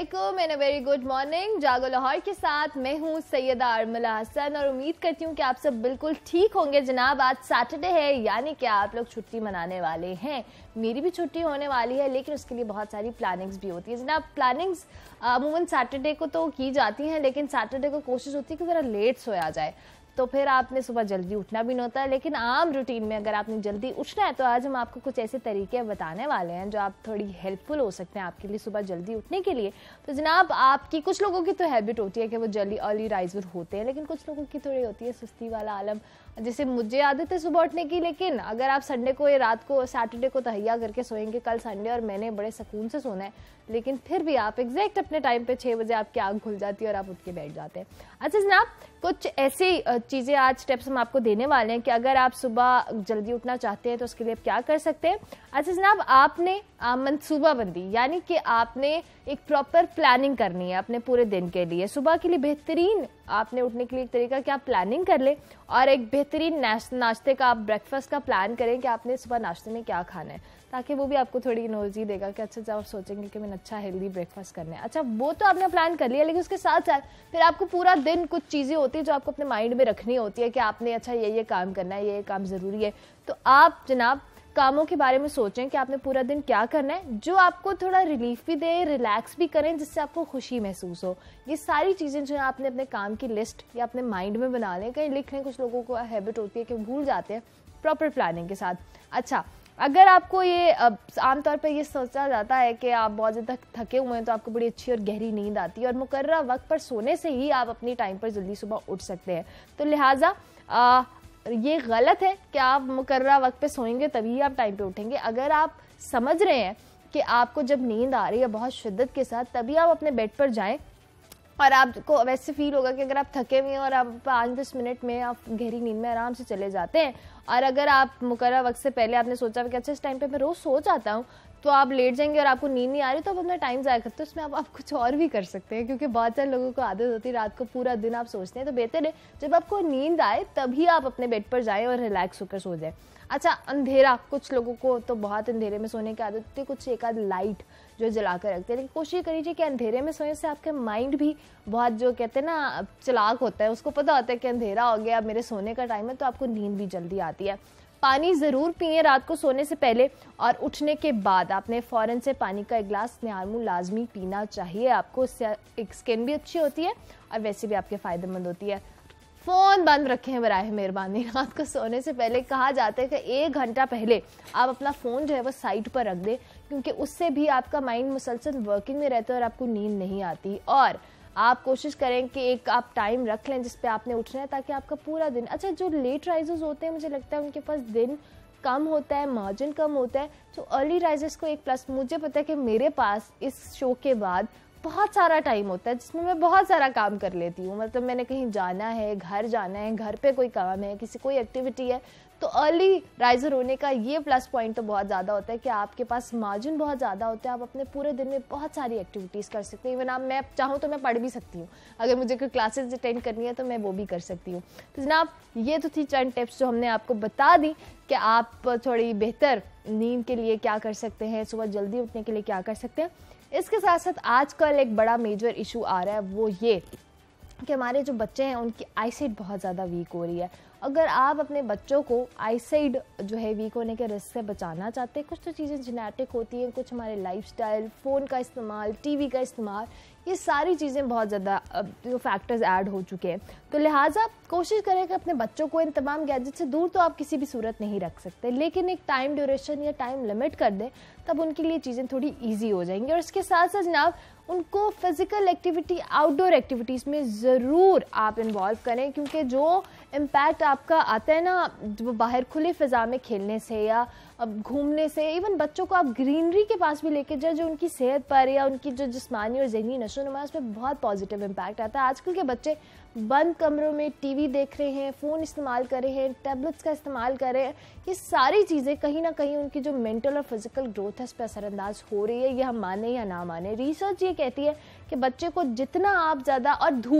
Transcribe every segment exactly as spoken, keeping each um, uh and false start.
अस्सलामुअलैकुम and a very good morning. जागो लाहौर के साथ मैं हूँ सैयदा अरमला हसन और उम्मीद करती हूँ कि आप सब बिल्कुल ठीक होंगे। जनाब आज सैटरडे है, यानी कि आप लोग छुट्टी मनाने वाले हैं। मेरी भी छुट्टी होने वाली है, लेकिन उसके लिए बहुत सारी प्लानिंग्स भी होती है। जनाब प्लानिंग्स अमूमन सैटरडे को तो की जाती हैं, लेकिन सैटरडे को कोशिश होती है कि ज़रा लेट सोया जाए, तो फिर आपने सुबह जल्दी उठना भी नहीं होता है। लेकिन आम रूटीन में अगर आपने जल्दी उठना है तो आज हम आपको कुछ ऐसे तरीके बताने वाले हैं जो आप थोड़ी हेल्पफुल हो सकते हैं आपके लिए सुबह जल्दी उठने के लिए। तो जनाब आपकी कुछ लोगों की तो हैबिट होती है कि वो जल्दी अर्ली राइजर होते हैं, लेकिन कुछ लोगों की थोड़ी होती है सुस्ती वाला आलम। जैसे मुझे आदत है सुबह उठने की, लेकिन अगर आप संडे को या रात को सैटरडे को तहैया करके सोएंगे, कल संडे और मैंने बड़े सुकून से सोना है, लेकिन फिर भी आप एग्जैक्ट अपने टाइम पे छः बजे आपकी आँख खुल जाती है और आप उठ के बैठ जाते हैं। अच्छा जनाब कुछ ऐसी चीज़ें आज स्टेप्स हम आपको देने वाले हैं कि अगर आप सुबह जल्दी उठना चाहते हैं तो उसके लिए आप क्या कर सकते हैं। अच्छा जनाब आपने मनसूबाबंदी यानी कि आपने एक प्रॉपर प्लानिंग करनी है अपने पूरे दिन के लिए। सुबह के लिए बेहतरीन आपने उठने के लिए एक तरीका कि आप प्लानिंग कर लें और एक बेहतरीन नाश्ते का आप ब्रेकफास्ट का प्लान करें कि आपने सुबह नाश्ते में क्या खाना है, ताकि वो भी आपको थोड़ी एनर्जी देगा कि अच्छा जब आप सोचेंगे कि मैंने अच्छा हेल्दी ब्रेकफास्ट करना है। अच्छा वो तो आपने प्लान कर लिया, लेकिन उसके साथ साथ फिर आपको पूरा दिन कुछ चीज़ें होती है जो आपको अपने माइंड में रखनी होती है कि आपने अच्छा ये ये काम करना है, ये ये काम ज़रूरी है। तो आप जनाब कामों के बारे में सोचें कि आपने पूरा दिन क्या करना है, जो आपको थोड़ा रिलीफ भी दे, रिलैक्स भी करें, जिससे आपको खुशी महसूस हो। ये सारी चीज़ें जो है आपने अपने काम की लिस्ट या अपने माइंड में बना लें, कहीं लिख लें। कुछ लोगों को हैबिट होती है कि भूल जाते हैं प्रॉपर प्लानिंग के साथ। अच्छा अगर आपको ये आमतौर पर ये सोचा जाता है कि आप बहुत ज़्यादा थके हुए हैं तो आपको बड़ी अच्छी और गहरी नींद आती है और मुकर्रर वक्त पर सोने से ही आप अपनी टाइम पर जल्दी सुबह उठ सकते हैं, तो लिहाजा आ, ये गलत है कि आप मुकर्रर वक्त पे सोएंगे तभी आप टाइम पे उठेंगे। अगर आप समझ रहे हैं कि आपको जब नींद आ रही है बहुत शिद्दत के साथ, तभी आप अपने बेड पर जाएं और आपको वैसे फील होगा कि अगर आप थके हुए हैं और आप पाँच दस मिनट में आप गहरी नींद में आराम से चले जाते हैं, और अगर आप मुकर्रर वक्त से पहले आपने सोचा कि अच्छा इस टाइम पे मैं रोज़ सो जाता हूँ, तो आप लेट जाएंगे और आपको नींद नहीं आ रही, तो आप अपना टाइम ज़ाया करते हो। उसमें आप, आप कुछ और भी कर सकते हैं, क्योंकि बहुत सारे लोगों को आदत होती है रात को पूरा दिन आप सोचते हैं। तो बेहतर है जब आपको नींद आए तभी आप अपने बेड पर जाएँ और रिलैक्स होकर सो जाएँ। अच्छा अंधेरा, कुछ लोगों को तो बहुत अंधेरे में सोने की आदत होती है, कुछ एक आध लाइट जो जला कर रखते हैं, लेकिन कोशिश करिए कि अंधेरे में सोने से आपके माइंड भी बहुत जो कहते हैं ना चालाक होता है, उसको पता होता है कि अंधेरा हो गया, मेरे सोने का टाइम है, तो आपको नींद भी जल्दी आती है। पानी ज़रूर पिए रात को सोने से पहले, और उठने के बाद आपने फ़ौरन से पानी का एक गिलास निहारमू लाजमी पीना चाहिए आपको। इससे एक स्किन भी अच्छी होती है और वैसे भी आपके फ़ायदेमंद होती है। फ़ोन बंद रखें बराए मेहरबानी। रात को सोने से पहले कहा जाता है कि एक घंटा पहले आप अपना फ़ोन जो है वो साइड पर रख दें, क्योंकि उससे भी आपका माइंड मुसलसल वर्किंग में रहता है और आपको नींद नहीं आती। और आप कोशिश करें कि एक आप टाइम रख लें जिस पे आपने उठना है, ताकि आपका पूरा दिन। अच्छा जो लेट राइजर्स होते हैं, मुझे लगता है उनके पास दिन कम होता है, मार्जिन कम होता है। तो अर्ली राइजर्स को एक प्लस, मुझे पता है कि मेरे पास इस शो के बाद बहुत सारा टाइम होता है जिसमें मैं बहुत सारा काम कर लेती हूँ। मतलब मैंने कहीं जाना है, घर जाना है, घर पे कोई काम है, किसी कोई एक्टिविटी है, तो अर्ली राइजर होने का ये प्लस पॉइंट तो बहुत ज़्यादा होता है कि आपके पास मार्जिन बहुत ज़्यादा होता है। आप अपने पूरे दिन में बहुत सारी एक्टिविटीज़ कर सकते हैं। इवन आप, मैं चाहूँ तो मैं पढ़ भी सकती हूँ, अगर मुझे कोई क्लासेस अटेंड करनी है तो मैं वो भी कर सकती हूँ। तो जनाब ये तो थी चंद टिप्स जो हमने आपको बता दी कि आप थोड़ी बेहतर नींद के लिए क्या कर सकते हैं, सुबह जल्दी उठने के लिए क्या कर सकते हैं। इसके साथ साथ आजकल एक बड़ा मेजर इशू आ रहा है, वो ये कि हमारे जो बच्चे हैं उनकी आईसाइट बहुत ज़्यादा वीक हो रही है। अगर आप अपने बच्चों को आईसाइट जो है वीक होने के रिस्क से बचाना चाहते हैं, कुछ तो चीज़ें जेनेटिक होती हैं, कुछ हमारे लाइफस्टाइल, फ़ोन का इस्तेमाल, टीवी का इस्तेमाल, ये सारी चीज़ें बहुत ज़्यादा जो फैक्टर्स ऐड हो चुके हैं। तो लिहाजा कोशिश करें कि अपने बच्चों को इन तमाम गैजेट से दूर तो आप किसी भी सूरत नहीं रख सकते, लेकिन एक टाइम ड्यूरेशन या टाइम लिमिट कर दें, तब उनके लिए चीज़ें थोड़ी ईजी हो जाएंगी। और इसके साथ साथ जनाब उनको फिज़िकल एक्टिविटी, आउटडोर एक्टिविटीज़ में ज़रूर आप इन्वॉल्व करें, क्योंकि जो इम्पैक्ट आपका आता है ना वो बाहर खुली फ़िज़ा में खेलने से या घूमने से, इवन बच्चों को आप ग्रीनरी के पास भी लेके जाए, जो उनकी सेहत पर या उनकी जो जिस्मानी और ज़हनी नशोनुमा उस पर बहुत पॉजिटिव इम्पैक्ट आता है। आजकल के बच्चे बंद कमरों में टीवी देख रहे हैं, फ़ोन इस्तेमाल कर रहे हैं, टैबलेट्स का इस्तेमाल कर रहे हैं, ये सारी चीज़ें कहीं ना कहीं उनकी जो मेंटल और फिजिकल ग्रोथ है इस पर असरअंदाज हो रही है। ये हम माने या ना माने, रिसर्च ये कहती है कि बच्चे को जितना आप ज़्यादा, और धूप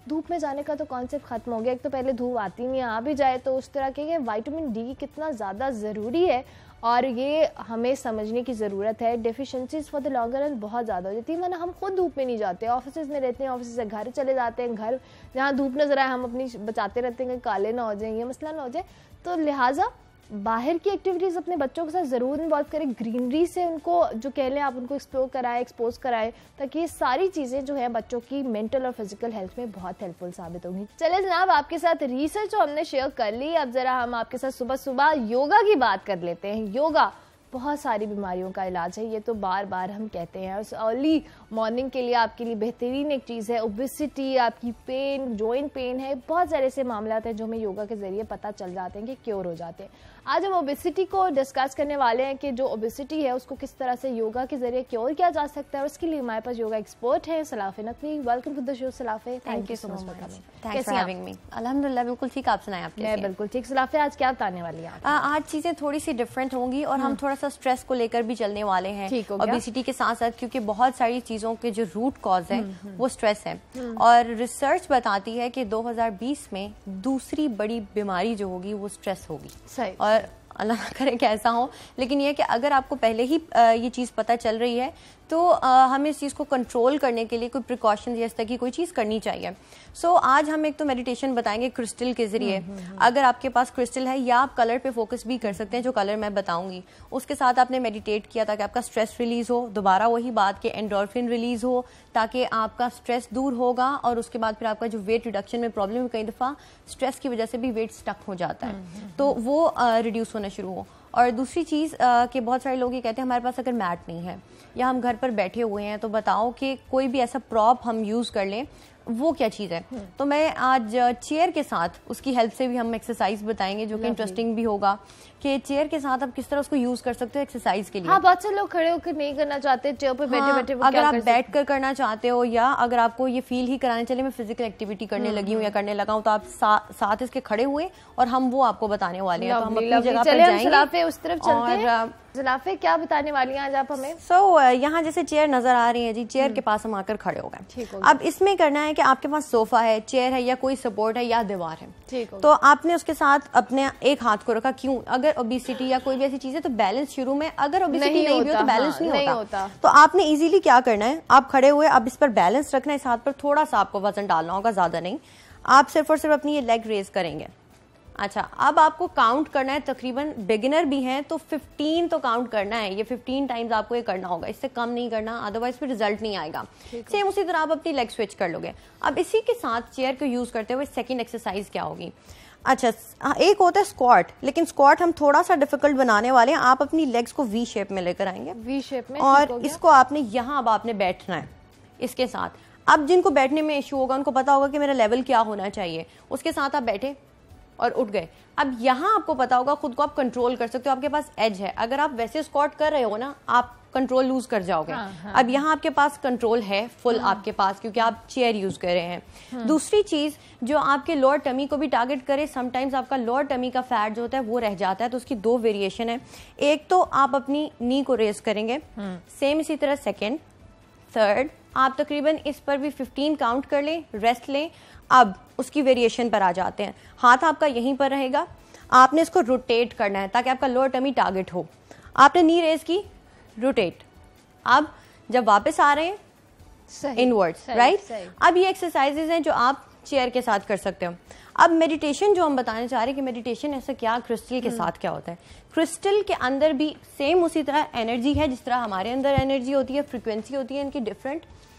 धूप में जाने का तो कॉन्सेप्ट खत्म हो गया। एक तो पहले धूप आती नहीं है, आ भी जाए तो उस तरह के विटामिन डी कितना ज़्यादा ज़रूरी है और ये हमें समझने की ज़रूरत है। Deficiencies for the longer run बहुत ज़्यादा हो जाती है, वरना हम खुद धूप में नहीं जाते, ऑफिस में रहते हैं, ऑफिस से घर चले जाते हैं, घर जहाँ धूप नजर आए हम अपनी बचाते रहते हैं कि काले ना हो जाए, ये मसला ना हो जाए। तो लिहाजा बाहर की एक्टिविटीज़ अपने बच्चों के साथ ज़रूर इन्वॉल्व करें, ग्रीनरी से उनको जो कह लें आप उनको एक्सप्लोर कराएं, एक्सपोज कराएं, ताकि ये सारी चीज़ें जो है बच्चों की मेंटल और फिजिकल हेल्थ में बहुत हेल्पफुल साबित होंगी। चले जनाब, आपके साथ रिसर्च जो हमने शेयर कर ली, अब ज़रा हम आपके साथ सुबह सुबह योगा की बात कर लेते हैं। योगा बहुत सारी बीमारियों का इलाज है, ये तो बार बार हम कहते हैं, और अर्ली मॉर्निंग के लिए आपके लिए बेहतरीन एक चीज़ है। ओबेसिटी, आपकी पेन, जॉइंट पेन है, बहुत सारे ऐसे मामला हैं जो हमें योगा के ज़रिए पता चल जाते हैं कि क्योर हो जाते हैं। आज हम ओबेसिटी को डिस्कस करने वाले हैं कि जो ओबेसिटी है उसको किस तरह से योगा के जरिए क्योर किया जा सकता है, और उसके लिए हमारे पास योगा एक्सपर्ट है Salafe Naqvi. Welcome to the show Salafe, thank you so much for coming. Thanks for having me. अल्हम्दुलिल्लाह बिल्कुल ठीक, आप सुनाएं। आप मैं बिल्कुल ठीक। सलाफे, आज क्या बताने वाली हैं? आज चीजें थोड़ी सी डिफरेंट होंगी और हम थोड़ा सा स्ट्रेस को लेकर भी चलने वाले हैं, ओबेसिटी के साथ साथ, क्योंकि बहुत सारी चीजों के जो रूट कॉज है वो स्ट्रेस है। और रिसर्च बताती है कि दो हज़ार बीस में दूसरी बड़ी बीमारी जो होगी वो स्ट्रेस होगी। सही। और अल्लाह ना करे कि ऐसा हो, लेकिन ये कि अगर आपको पहले ही ये चीज़ पता चल रही है तो हमें इस चीज़ को कंट्रोल करने के लिए कोई प्रिकॉशन या इस तरह की कोई चीज़ करनी चाहिए। सो so, आज हम एक तो मेडिटेशन बताएंगे क्रिस्टल के जरिए। अगर आपके पास क्रिस्टल है, या आप कलर पे फोकस भी कर सकते हैं, जो कलर मैं बताऊंगी उसके साथ आपने मेडिटेट किया ताकि आपका स्ट्रेस रिलीज हो। दोबारा वही बात कि एंडोर्फिन रिलीज हो ताकि आपका स्ट्रेस दूर होगा, और उसके बाद फिर आपका जो वेट रिडक्शन में प्रॉब्लम है, कई दफ़ा स्ट्रेस की वजह से भी वेट स्टक हो जाता है, तो वो रिड्यूस होना शुरू हो। और दूसरी चीज़ कि बहुत सारे लोग ये कहते हैं हमारे पास अगर मैट नहीं है या हम घर पर बैठे हुए हैं तो बताओ कि कोई भी ऐसा प्रॉप हम यूज़ कर लें, वो क्या चीज़ है। तो मैं आज चेयर के साथ उसकी हेल्प से भी हम एक्सरसाइज बताएंगे जो कि इंटरेस्टिंग भी होगा कि चेयर के साथ आप किस तरह उसको यूज कर सकते हो एक्सरसाइज के लिए। हाँ, बहुत से लोग खड़े होकर नहीं करना चाहते, चेयर पे बैठे हाँ, बैठे वो अगर क्या आप कर बैठ कर करना चाहते हो, या अगर आपको ये फील ही कराने चले मैं फिजिकल एक्टिविटी करने लगी हूँ या करने लगा हूँ, तो आप सा, साथ इसके खड़े हुए और हम वो आपको बताने वाले हैं। तो हम अपनी जगह पर जाएंगे, उस तरफ चलते हैं। जलाफे, क्या बताने वाली हैं आज आप हमें? सो so, यहाँ जैसे चेयर नजर आ रही है जी, चेयर के पास हम आकर खड़े हो गए। अब इसमें करना है कि आपके पास सोफा है, चेयर है, या कोई सपोर्ट है, या दीवार है, तो आपने उसके साथ अपने एक हाथ को रखा। क्यों? अगर ओबेसिटी या कोई भी ऐसी चीज है तो बैलेंस शुरू में, अगर ओबेसिटी नहीं, नहीं भी हो तो बैलेंस हाँ, नहीं, नहीं होता।, होता तो आपने इजीली क्या करना है, आप खड़े हुए, अब इस पर बैलेंस रखना है, इस हाथ पर थोड़ा सा आपको वजन डालना होगा, ज्यादा नहीं। आप सिर्फ और सिर्फ अपनी ये लेग रेज करेंगे। अच्छा, अब आपको काउंट करना है, तकरीबन बिगिनर भी हैं तो पंद्रह तो काउंट करना है, ये पंद्रह टाइम्स आपको ये करना होगा, इससे कम नहीं करना, अदरवाइज फिर रिजल्ट नहीं आएगा। सेम उसी तरह आप अपनी लेग स्विच कर लोगे। अब इसी के साथ चेयर को यूज करते हुए सेकंड एक्सरसाइज क्या होगी? अच्छा, एक होता है स्क्वाट, लेकिन स्क्वाट हम थोड़ा सा डिफिकल्ट बनाने वाले हैं। आप अपनी लेग्स को वी शेप में लेकर आएंगे, वी शेप में, और इसको आपने यहाँ अब आपने बैठना है इसके साथ। अब जिनको बैठने में इश्यू होगा उनको पता होगा कि मेरा लेवल क्या होना चाहिए, उसके साथ आप बैठे और उठ गए। अब यहाँ आपको पता होगा, खुद को आप कंट्रोल कर सकते हो, आपके पास एज है। अगर आप वैसे स्क्वाट कर रहे हो ना, आप कंट्रोल लूज कर जाओगे। हाँ, हाँ, अब यहाँ आपके पास कंट्रोल है फुल हाँ, आपके पास, क्योंकि आप चेयर यूज कर रहे हैं। हाँ, दूसरी चीज जो आपके लोअर टमी को भी टारगेट करे, समटाइम्स आपका लोअर टमी का फैट जो होता है वो रह जाता है, तो उसकी दो वेरिएशन है। एक तो आप अपनी नी को रेज करेंगे, सेम इसी तरह सेकेंड, थर्ड, आप तकरीबन इस पर भी पंद्रह काउंट कर लें, रेस्ट लें। अब उसकी वेरिएशन पर आ जाते हैं। हाथ आपका यहीं पर रहेगा, आपने इसको रोटेट करना है ताकि आपका लोअर टमी टारगेट हो। आपने नी रेज की, रोटेट। अब जब वापस आ रहे हैं इनवर्ड्स, राइट। अब ये एक्सरसाइजेज हैं जो आप चेयर के साथ कर सकते हो। अब मेडिटेशन जो हम बताने चाह रहे हैं कि मेडिटेशन ऐसा क्या, क्रिस्टल के साथ क्या होता है। क्रिस्टल के अंदर भी सेम उसी तरह एनर्जी है जिस तरह हमारे अंदर एनर्जी होती है, फ्रिक्वेंसी होती है इनकी डिफरेंट।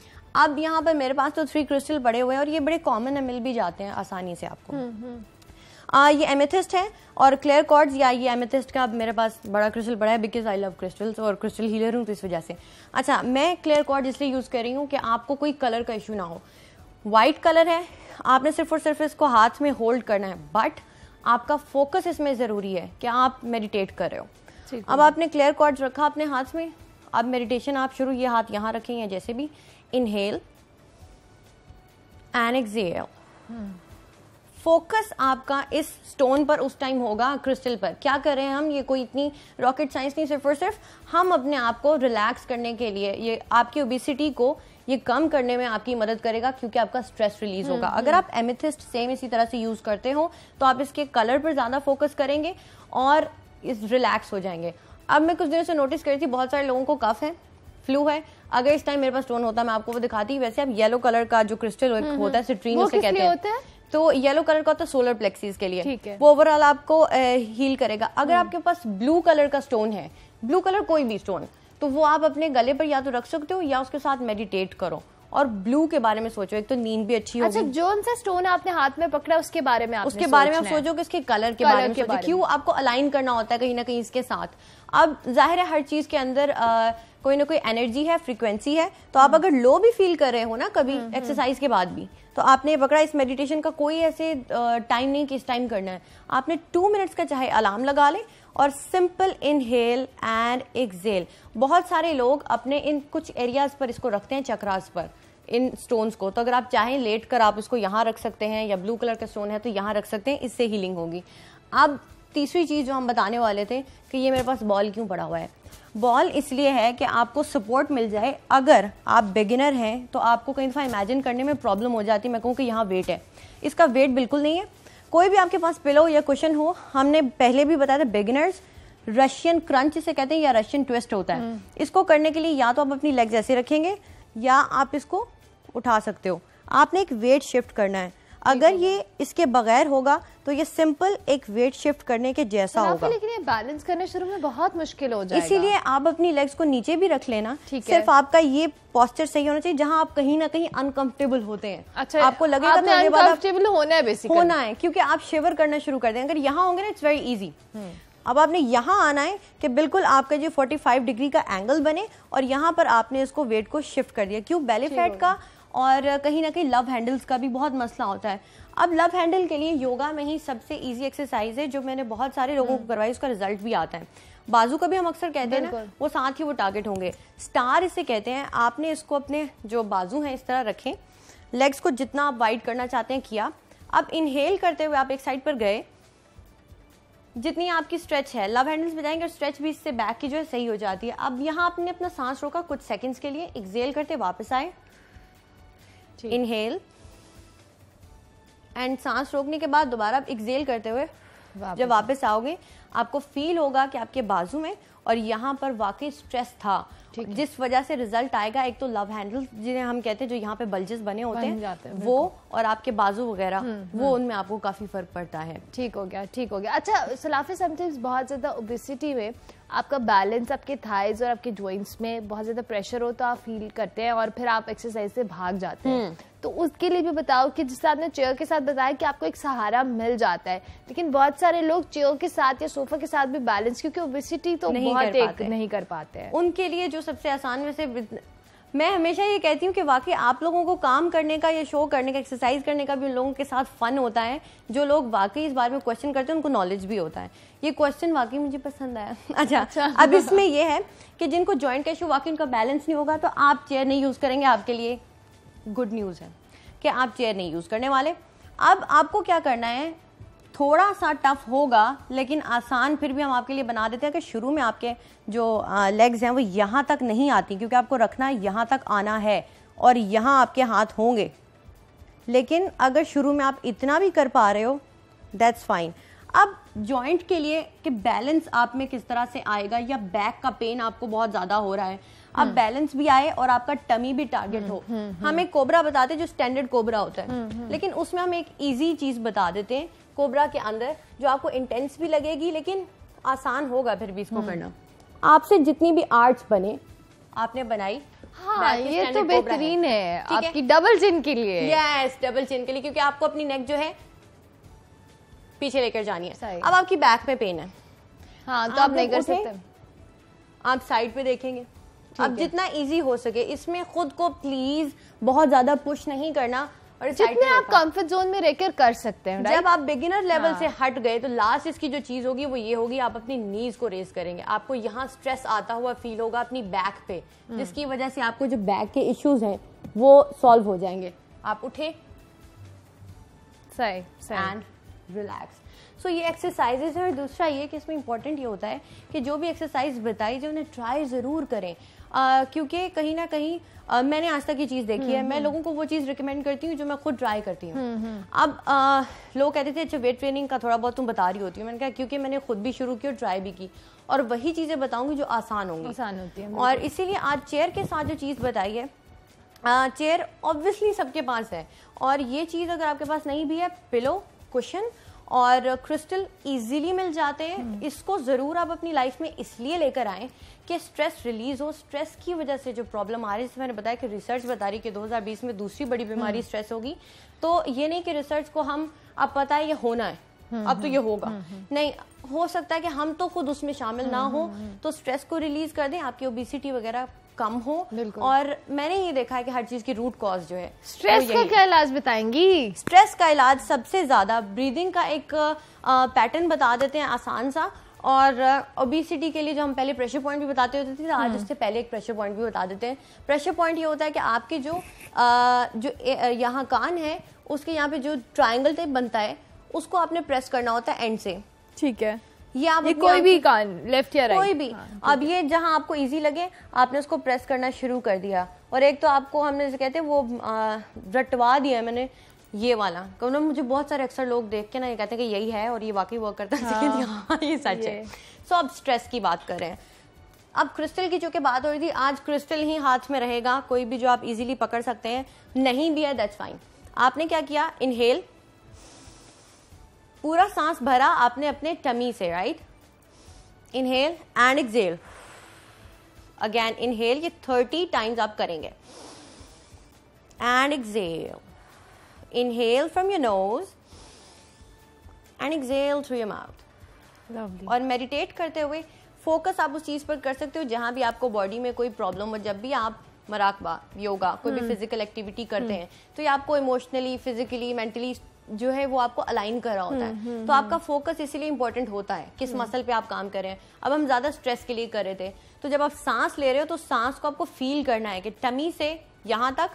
अब यहाँ पर मेरे पास तो थ्री क्रिस्टल पड़े हुए हैं और ये बड़े कॉमन है, मिल भी जाते हैं आसानी से आपको। आ, ये एमेथिस्ट है और क्लियर कॉर्ड्स, या ये एमेथिस्ट का मेरे पास बड़ा क्रिस्टल बड़ा है बिकॉज आई लव क्रिस्टल्स और क्रिस्टल हीलर हूँ तो इस वजह से। अच्छा, मैं क्लियर कॉर्ड इसलिए यूज कर रही हूँ कि आपको कोई कलर का इशू ना हो। व्हाइट कलर है, आपने सिर्फ और सिर्फ इसको हाथ में होल्ड करना है, बट आपका फोकस इसमें जरूरी है कि आप मेडिटेट कर रहे हो। अब आपने क्लियर कॉर्ड्स रखा अपने हाथ में, अब मेडिटेशन आप शुरू, ये हाथ यहाँ रखें या जैसे भी, इनहेल एंड एक्सहेल। फोकस आपका इस स्टोन पर उस टाइम होगा, क्रिस्टल पर। क्या कर रहे हैं हम, ये कोई इतनी रॉकेट साइंस नहीं, सिर्फ और सिर्फ हम अपने आप को रिलैक्स करने के लिए, ये आपकी ओबेसिटी को ये कम करने में आपकी मदद करेगा क्योंकि आपका स्ट्रेस रिलीज होगा। अगर आप एमेथिस्ट सेम इसी तरह से यूज करते हो तो आप इसके कलर पर ज्यादा फोकस करेंगे और इस रिलैक्स हो जाएंगे। अब मैं कुछ दिनों से नोटिस करी थी बहुत सारे लोगों को कफ है, फ्लू है। अगर इस टाइम मेरे पास स्टोन होता मैं आपको वो दिखाती। वैसे आप येलो कलर का जो क्रिस्टल होता है सिट्रीन उसे कहते हैं, तो येलो कलर का होता है सोलर प्लेक्सीज के लिए, वो ओवरऑल आपको हील करेगा। अगर आपके पास ब्लू कलर का स्टोन है, ब्लू कलर कोई भी स्टोन, तो वो आप अपने गले पर या तो रख सकते हो या उसके साथ मेडिटेट करो और ब्लू के बारे में सोचो। एक तो नींद भी अच्छी होगी। अच्छा, जो सा स्टोन आपने हाथ में पकड़ा उसके बारे में आपने उसके बारे में आप सोचो कि इसके कलर के बारे में सोचो, क्यों आपको अलाइन करना होता है कहीं ना कहीं इसके साथ। अब जाहिर है हर चीज के अंदर आ, कोई ना कोई एनर्जी है, फ्रीक्वेंसी है, तो आप अगर लो भी फील कर रहे हो ना कभी एक्सरसाइज के बाद भी, तो आपने पकड़ा। इस मेडिटेशन का कोई ऐसे टाइम नहीं कि इस टाइम करना है, आपने टू मिनट्स का चाहे अलार्म लगा ले और सिंपल इनहेल एंड एक्सहेल। बहुत सारे लोग अपने इन कुछ एरियाज पर इसको रखते हैं, चक्रास पर, इन स्टोन्स को। तो अगर आप चाहें लेट कर आप इसको यहाँ रख सकते हैं, या ब्लू कलर का स्टोन है तो यहाँ रख सकते हैं, इससे हीलिंग होगी। अब तीसरी चीज जो हम बताने वाले थे कि ये मेरे पास बॉल क्यों पड़ा हुआ है। बॉल इसलिए है कि आपको सपोर्ट मिल जाए। अगर आप बिगिनर हैं तो आपको कई दफ़ा इमेजिन करने में प्रॉब्लम हो जाती है। मैं कहूँ कि यहाँ वेट है, इसका वेट बिल्कुल नहीं है। कोई भी आपके पास पिलो या कुशन हो, हमने पहले भी बताया था बिगिनर्स रशियन क्रंच इसे कहते हैं या रशियन ट्विस्ट होता है। इसको करने के लिए या तो आप अपनी लेग्स ऐसे रखेंगे या आप इसको उठा सकते हो। आपने एक वेट शिफ्ट करना है। अगर ये इसके बगैर होगा तो ये सिंपल एक वेट शिफ्ट करने के जैसा होगा, लेकिन ये बैलेंस करने शुरू में बहुत मुश्किल हो जाएगा। इसीलिए आप अपनी लेग्स को नीचे भी रख लेना। सिर्फ आपका ये पोस्चर सही होना चाहिए जहां आप कहीं ना कहीं अनकंफर्टेबल होते हैं। अच्छा, आपको लगेगा अनकंफर्टेबल होना है बेसिकली, होना है क्योंकि आप शिवर करना शुरू कर दें। अगर यहाँ होंगे ना इट्स वेरी इजी। अब आपने यहाँ आना है कि बिल्कुल आपका जो पैंतालीस डिग्री का एंगल बने और यहाँ पर आपने इसको वेट को शिफ्ट कर दिया। क्यों? बेली फैट का और कहीं ना कहीं लव हैंडल्स का भी बहुत मसला होता है। अब लव हैंडल के लिए योगा में ही सबसे इजी एक्सरसाइज है जो मैंने बहुत सारे लोगों को करवाई, उसका रिजल्ट भी आता है। बाजू का भी हम अक्सर कहते हैं ना, वो साथ ही वो टारगेट होंगे। स्टार इसे कहते हैं। आपने इसको अपने जो बाजू हैं इस तरह रखें, लेग्स को जितना आप वाइड करना चाहते हैं किया। अब इनहेल करते हुए आप एक साइड पर गए, जितनी आपकी स्ट्रेच है लव हैंडल्स बजाएंगे और स्ट्रेच भी इससे बैक की जो है सही हो जाती है। अब यहाँ आपने अपना सांस रोका कुछ सेकंड्स के लिए, एक्सहेल करते वापस आए, इनहेल एंड सांस रोकने के बाद दोबारा आप एक्सहेल करते हुए वापस। जब वापस आओगे आपको फील होगा कि आपके बाजू में और यहाँ पर वाकई स्ट्रेस था, जिस वजह से रिजल्ट आएगा। एक तो लव हैंडल जिन्हें हम कहते हैं जो यहाँ पे बल्जेस बने होते हैं, हैं वो, और आपके बाजू वगैरह, वो उनमें आपको काफी फर्क पड़ता है। ठीक हो गया, ठीक हो गया। अच्छा सलाफे, समटाइम्स बहुत ज्यादा ओबेसिटी में आपका बैलेंस आपके थाइज और आपके जॉइंट्स में बहुत ज्यादा प्रेशर हो तो आप फील करते हैं और फिर आप एक्सरसाइज से भाग जाते हैं। तो उसके लिए भी बताओ कि जिससे आपने चेयर के साथ बताया कि आपको एक सहारा मिल जाता है, लेकिन बहुत सारे लोग चेयर के साथ या सोफा के साथ भी बैलेंस, क्योंकि ओबेसिटी तो नहीं बहुत कर पाते, नहीं कर पाते हैं। उनके लिए जो सबसे आसान में से मैं हमेशा ये कहती हूँ कि वाकई आप लोगों को काम करने का या शो करने का, एक्सरसाइज करने का भी उन लोगों के साथ फन होता है जो लोग वाकई इस बारे में क्वेश्चन करते हैं, उनको नॉलेज भी होता है। ये क्वेश्चन वाकई मुझे पसंद आया। अच्छा, अच्छा। अब इसमें ये है कि जिनको जॉइंट का इशू वाकई उनका बैलेंस नहीं होगा तो आप चेयर नहीं यूज करेंगे, आपके लिए गुड न्यूज है कि आप चेयर नहीं यूज करने वाले। अब आपको क्या करना है, थोड़ा सा टफ होगा लेकिन आसान फिर भी हम आपके लिए बना देते हैं कि शुरू में आपके जो लेग्स हैं वो यहाँ तक नहीं आती, क्योंकि आपको रखना है यहाँ तक आना है और यहाँ आपके हाथ होंगे। लेकिन अगर शुरू में आप इतना भी कर पा रहे हो दैट्स फाइन। अब जॉइंट के लिए कि बैलेंस आप में किस तरह से आएगा, या बैक का पेन आपको बहुत ज्यादा हो रहा है, अब बैलेंस भी आए और आपका टमी भी टारगेट हो। हम एक कोबरा बताते हैं जो स्टैंडर्ड कोबरा होता है, लेकिन उसमें हम एक इजी चीज बता देते हैं कोबरा के अंदर जो आपको इंटेंस भी लगेगी लेकिन आसान होगा फिर भी इसको करना। आपसे जितनी भी आर्ट्स बने आपने बनाई, हाँ, ये तो बेहतरीन है, है आपकी डबल चिन के लिए। यस, डबल चिन के लिए, क्योंकि आपको अपनी नेक जो है पीछे लेकर जानी है। अब आपकी बैक में पेन है, हाँ, तो आप नहीं कर सकते, आप साइड पे देखेंगे। अब जितना इजी हो सके इसमें खुद को प्लीज बहुत ज्यादा पुश नहीं करना, और जितने आप कंफर्ट जोन में रहकर कर सकते हैं। जब आप बिगिनर लेवल हाँ। से हट गए तो लास्ट इसकी जो चीज होगी वो ये होगी, आप अपनी नीज को रेज करेंगे। आपको यहाँ स्ट्रेस आता हुआ फील होगा अपनी बैक पे, जिसकी वजह से आपको जो बैक के इश्यूज हैं वो सॉल्व हो जाएंगे। आप उठे, सही एंड रिलैक्स। सो ये एक्सरसाइजेज है। और दूसरा ये कि इसमें इंपॉर्टेंट ये होता है कि जो भी एक्सरसाइज बताई जाए उन्हें ट्राई जरूर करें। क्योंकि कहीं ना कहीं Uh, मैंने आज तक ये चीज़ देखी है, मैं लोगों को वो चीज़ रिकमेंड करती हूँ जो मैं खुद ट्राई करती हूँ। अब uh, लोग कहते थे अच्छा वेट ट्रेनिंग का थोड़ा बहुत तुम बता रही होती हो, मैंने कहा क्योंकि मैंने खुद भी शुरू की और ट्राई भी की, और वही चीज़ें बताऊंगी जो आसान होंगी, आसान होती है। और इसीलिए आज चेयर के साथ जो चीज़ बताई है, चेयर ऑब्वियसली सबके पास है, और ये चीज़ अगर आपके पास नहीं भी है, पिलो, कुशन और क्रिस्टल इजीली मिल जाते हैं। इसको ज़रूर आप अपनी लाइफ में इसलिए लेकर आएँ कि स्ट्रेस रिलीज हो। स्ट्रेस की वजह से जो प्रॉब्लम आ रही है, जैसे मैंने बताया कि रिसर्च बता रही है कि दो हज़ार बीस में दूसरी बड़ी बीमारी स्ट्रेस होगी, तो ये नहीं कि रिसर्च को हम अब पता है ये होना है, अब तो ये होगा, नहीं, हो सकता है कि हम तो खुद उसमें शामिल ना हो, तो स्ट्रेस को रिलीज कर दें, आपकी ओबेसिटी वगैरह कम हो। और मैंने ये देखा है कि हर चीज की रूट कॉज जो है स्ट्रेस का क्या इलाज बताएंगी? स्ट्रेस का इलाज सबसे ज्यादा ब्रीदिंग का एक पैटर्न बता देते हैं आसान सा, और ओबेसिटी के लिए जो हम पहले प्रेशर पॉइंट भी बताते होते थे, आज उससे पहले एक प्रेशर पॉइंट भी बता देते हैं। प्रेशर पॉइंट ये होता है कि आपके जो आ, जो यहाँ कान है उसके यहाँ पे जो ट्रायंगल टाइप बनता है उसको आपने प्रेस करना होता है एंड से, ठीक है, ये आप ये कोई भी कान, लेफ्ट या राइट, कोई भी। हाँ, अब ये जहां आपको इजी लगे आपने उसको प्रेस करना शुरू कर दिया, और एक तो आपको हमने जैसे कहते हैं वो आ, रटवा दिया है मैंने ये वाला, क्योंकि मुझे बहुत सारे अक्सर लोग देख के ना ये कहते हैं कि यही है और ये वाकई वर्क करता है। हाँ, ये सच है। सो अब स्ट्रेस की बात करें, अब क्रिस्टल की चूंकि बात हो रही थी, आज क्रिस्टल ही हाथ में रहेगा, कोई भी जो आप इजीली पकड़ सकते हैं, नहीं भी है दैट्स फाइन। आपने क्या किया, इनहेल, पूरा सांस भरा आपने अपने टमी से, right, inhale and exhale, again inhale, ये थर्टी टाइम्स आप करेंगे, and exhale, inhale from your nose and exhale through your mouth. और मेडिटेट करते हुए फोकस आप उस चीज पर कर सकते हो जहां भी आपको बॉडी में कोई प्रॉब्लम हो। जब भी आप मराकबा, योगा, कोई भी फिजिकल एक्टिविटी करते हैं तो ये आपको इमोशनली, फिजिकली, मेंटली जो है वो आपको अलाइन कर रहा होता है, तो आपका फोकस इसीलिए इंपॉर्टेंट होता है किस मसल पे आप काम कर रहे हैं। अब हम ज्यादा स्ट्रेस के लिए कर रहे थे, तो जब आप सांस ले रहे हो तो सांस को आपको फील करना है कि टमी से यहाँ तक,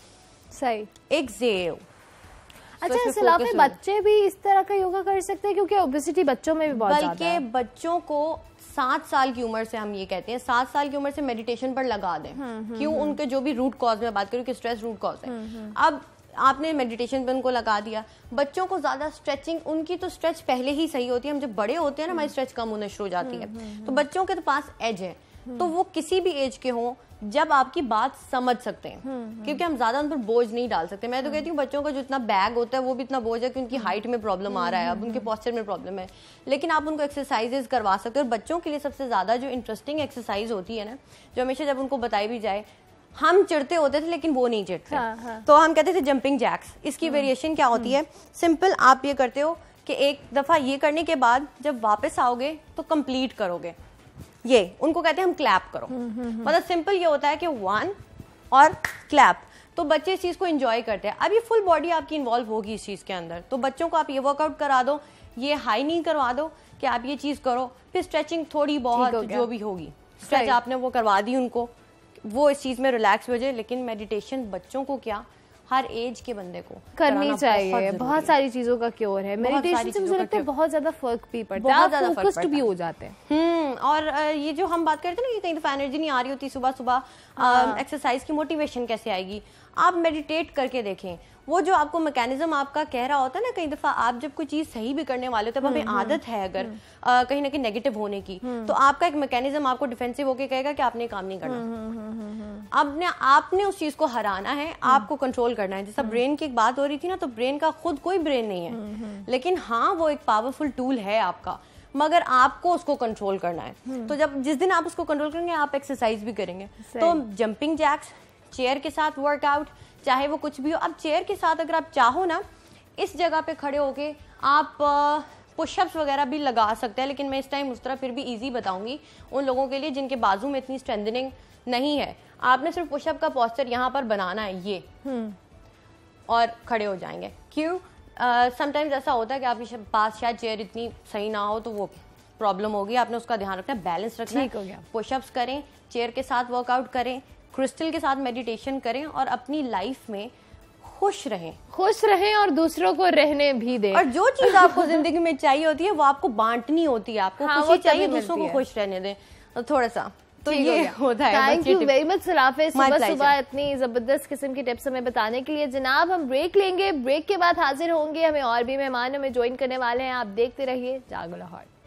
सही, एक्सहेल। अच्छा, इस अलावा बच्चे भी इस तरह का योगा कर सकते हैं, क्योंकि ओबेसिटी बच्चों में भी बहुत ज्यादा है। बल्कि बच्चों को सात साल की उम्र से, हम ये कहते हैं सात साल की उम्र से मेडिटेशन पर लगा दें। क्यों? उनके जो भी रूट कॉज में बात करूँ कि स्ट्रेस रूट कॉज है, अब आपने मेडिटेशन पे उनको लगा दिया। बच्चों को ज्यादा स्ट्रेचिंग, उनकी तो स्ट्रेच पहले ही सही होती है, हम जब बड़े होते हैं ना हमारी स्ट्रेच कम होने शुरू हो जाती है, तो बच्चों के तो पास एज है, तो वो किसी भी एज के हों जब आपकी बात समझ सकते हैं, क्योंकि हम ज्यादा उन पर बोझ नहीं डाल सकते। मैं तो कहती हूँ बच्चों का जो इतना बैग होता है वो भी इतना बोझ है कि उनकी हाइट में प्रॉब्लम आ रहा है, अब उनके पोस्चर में प्रॉब्लम है, लेकिन आप उनको एक्सरसाइजेज करवा सकते हो। और बच्चों के लिए सबसे ज्यादा जो इंटरेस्टिंग एक्सरसाइज होती है ना, जो हमेशा जब उनको बताई भी जाए, हम चिढ़ते होते थे लेकिन वो नहीं चिढ़ते, हाँ, हाँ. तो हम कहते थे जंपिंग जैक्स। इसकी वेरिएशन क्या होती है, सिंपल आप ये करते हो कि एक दफा ये करने के बाद जब वापस आओगे तो कंप्लीट करोगे, ये उनको कहते हैं हम क्लैप करो। मतलब सिंपल ये होता है कि वन और क्लैप, तो बच्चे इस चीज को एंजॉय करते हैं। अब ये फुल बॉडी आपकी इन्वॉल्व होगी इस चीज के अंदर, तो बच्चों को आप ये वर्कआउट करा दो, ये हाई नहीं करवा दो कि आप ये चीज करो, फिर स्ट्रेचिंग थोड़ी बहुत जो भी होगी स्ट्रेच आपने वो करवा दी उनको, वो इस चीज में रिलैक्स हो जाए। लेकिन मेडिटेशन बच्चों को क्या, हर एज के बंदे को करनी चाहिए। बहुत, बहुत सारी चीजों का क्योर है मेडिटेशन से, मुझे लगता है बहुत ज्यादा फर्क भी पड़ता है, आप फोकस्ड भी हो जाते हैं। हम्म और ये जो हम बात करते हैं ना कि कई दफा एनर्जी नहीं आ रही होती सुबह सुबह, एक्सरसाइज की मोटिवेशन कैसे आएगी, आप मेडिटेट करके देखें। वो जो आपको मैकेनिज्म आपका कह रहा होता है ना, कई दफा आप जब कोई चीज सही भी करने वाले हो तो हमें आदत है अगर आ, कहीं ना कहीं नेगेटिव होने की, तो आपका एक मैकेनिज्म आपको डिफेंसिव होके कहेगा कि आपने काम नहीं करना। आपने आपने उस चीज को हराना है, आपको कंट्रोल करना है। जैसा ब्रेन की एक बात हो रही थी ना, तो ब्रेन का खुद कोई ब्रेन नहीं है, लेकिन हाँ वो एक पावरफुल टूल है आपका, मगर आपको उसको कंट्रोल करना है। तो जब जिस दिन आप उसको कंट्रोल करेंगे आप एक्सरसाइज भी करेंगे। तो जंपिंग जैक्स, चेयर के साथ वर्कआउट, चाहे वो कुछ भी हो। अब चेयर के साथ अगर आप चाहो ना, इस जगह पे खड़े होके आप पुशअप्स वगैरह भी लगा सकते हैं, लेकिन मैं इस टाइम उस तरह फिर भी इजी बताऊंगी उन लोगों के लिए जिनके बाजू में इतनी स्ट्रेंथनिंग नहीं है। आपने सिर्फ पुशअप का पोस्चर यहाँ पर बनाना है, ये और खड़े हो जाएंगे। क्यों? समटाइम्स ऐसा होता है कि आपके पास शायद चेयर इतनी सही ना हो, तो वो प्रॉब्लम होगी, आपने उसका ध्यान रखना है, बैलेंस रखना है। पुशअप्स करें, चेयर के साथ वर्कआउट करें, क्रिस्टल के साथ मेडिटेशन करें और अपनी लाइफ में खुश रहें खुश रहें और दूसरों को रहने भी दें। और जो चीज आपको जिंदगी में चाहिए होती है वो आपको बांटनी होती है, आपको हाँ, खुशी चाहिए, दूसरों को खुश रहने दें। तो थोड़ा सा तो ये होता है। Thank you very much Sarafe, My सुबह pleasure. सुबह इतनी जबरदस्त किस्म की टिप्स हमें बताने के लिए। जनाब हम ब्रेक लेंगे, ब्रेक के बाद हाजिर होंगे, हमें और भी मेहमान हमें ज्वाइन करने वाले हैं। आप देखते रहिए जागो लाहौर।